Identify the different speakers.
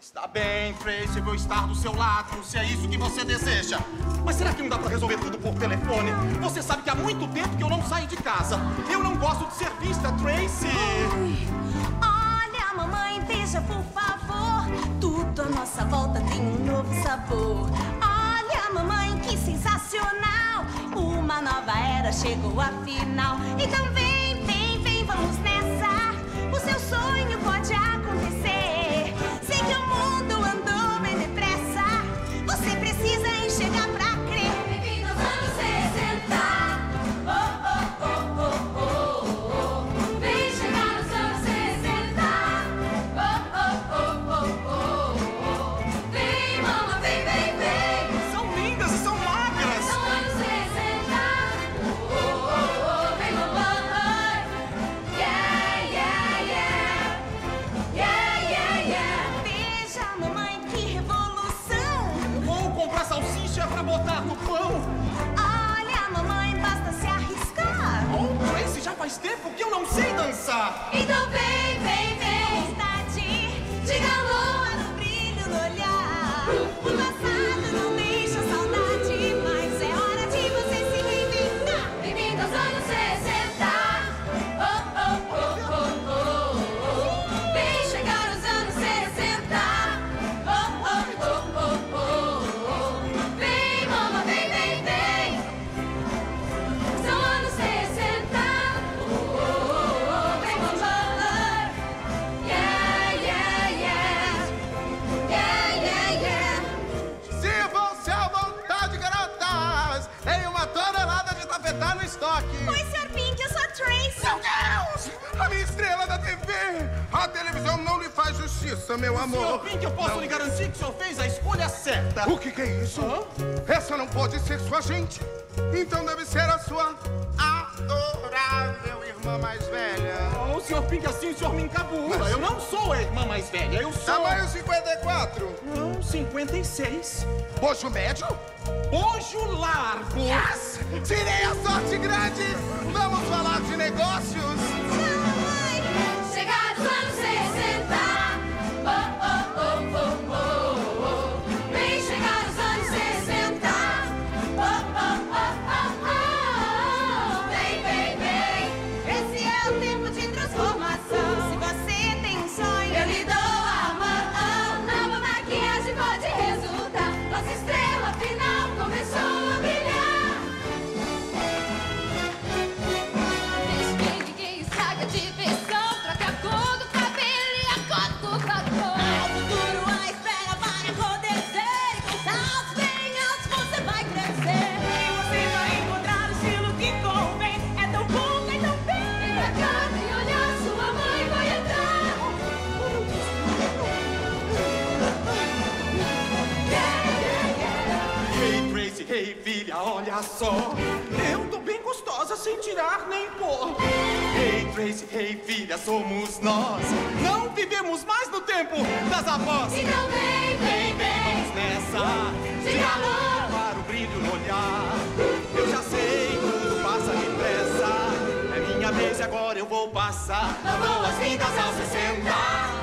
Speaker 1: Está bem, Tracy, eu vou estar do seu lado, se é isso que você deseja. Mas será que não dá pra resolver tudo por telefone? Você sabe que há muito tempo que eu não saio de casa. Eu não gosto de ser vista, Tracy.
Speaker 2: Olha, mamãe, veja, por favor. Tudo à nossa volta tem um novo sabor. Olha, mamãe, que sensacional. Uma nova era chegou afinal. Então vem, vem, vem, vamos nessa. O seu sonho pode acontecer. Sei que o mundo andou bem depressa. Você precisa enxergar pra crer. Bem-vindo aos anos 60. Oh, oh, oh, oh, oh, oh. Vem chegar nos anos 60. Oh, oh, oh, oh, oh, oh. Vem, mama, vem, vem, vem.
Speaker 1: São lindas e são magras.
Speaker 2: São anos 60. Oh, oh, oh, vem, mamãe. Yeah, yeah, yeah. Yeah, yeah, yeah. Veja, mamãe, que revolução.
Speaker 1: Vou comprar salsicha pra botar no pão.
Speaker 2: Olha, mamãe, basta se arriscar.
Speaker 1: Oh, Tracy, já faz tempo que eu não sei dançar.
Speaker 2: Então vem, vem, vem. Vontade, diga alô no brilho no olhar. O passado não deixa saudade, mas é hora de você se reinventar. Bem-vindo aos anos 60. Oh, oh, oh, oh, oh, oh. Vem chegar os anos 60. Oh, oh, oh, oh, oh, oh. Vem, mama, vem, vem, vem. São anos 60. Oh, oh, oh, oh. Vem, mamãe. Yeah, yeah, yeah. Yeah, yeah, yeah.
Speaker 3: Sirvam-se à vontade, garotas! Tem uma tonelada de tafetá no estoque!
Speaker 2: Oi, Sr. Pink, eu sou a Tracy.
Speaker 3: Meu Deus! A minha estrela da TV! A televisão não lhe faz justiça, meu
Speaker 1: Senhor
Speaker 3: amor!
Speaker 1: Pink, eu posso lhe garantir que o senhor fez a escolha certa.
Speaker 3: O que é isso? Essa não pode ser sua gente! Então deve ser a sua adorável irmã mais velha!
Speaker 1: Oh, Sr. Pink, assim o senhor me encabula.
Speaker 3: Mas-
Speaker 1: Eu não sou a irmã mais velha, eu sou...
Speaker 3: Tamanho 54!
Speaker 1: Não, 56.
Speaker 3: Bojo médio?
Speaker 1: Bojo largo.
Speaker 3: Yes! Tirei a sorte grande! Vamos falar de negócios!
Speaker 2: Chegar os anos 60. Oh, oh, oh, oh, oh, oh. Vem chegar os anos 60. Oh, oh, oh, oh, oh. Vem, vem, vem. Esse é o tempo de transformação. Se você tem um sonho, eu lhe dou a mão. Nova maquiagem pode resultar. Nossa estrela final começou a brilhar. Deixe que ninguém estraga a diversão. Troca a cor do cabelo e a cor do batom. Ao futuro a espera vai acontecer. E com saltos bem altos você vai crescer. E você vai encontrar o estilo que convém. É tão bom, é tão bem. Vem pra casa e olhar, sua mãe vai entrar.
Speaker 1: Hey, Tracy, hey, filha, olha só. Eu tô bem gostosa sem tirar nem pôr. Hey, Tracy, hey, filha, somos nós. Não vivemos mais no tempo das avós.
Speaker 2: Então vem, vem, vem.
Speaker 1: Vamos nessa.
Speaker 2: Diga alô.
Speaker 1: Para o brilho no olhar. Eu já sei, tudo passa depressa. É minha vez e agora eu vou passar.
Speaker 2: Boas-vindas aos 60.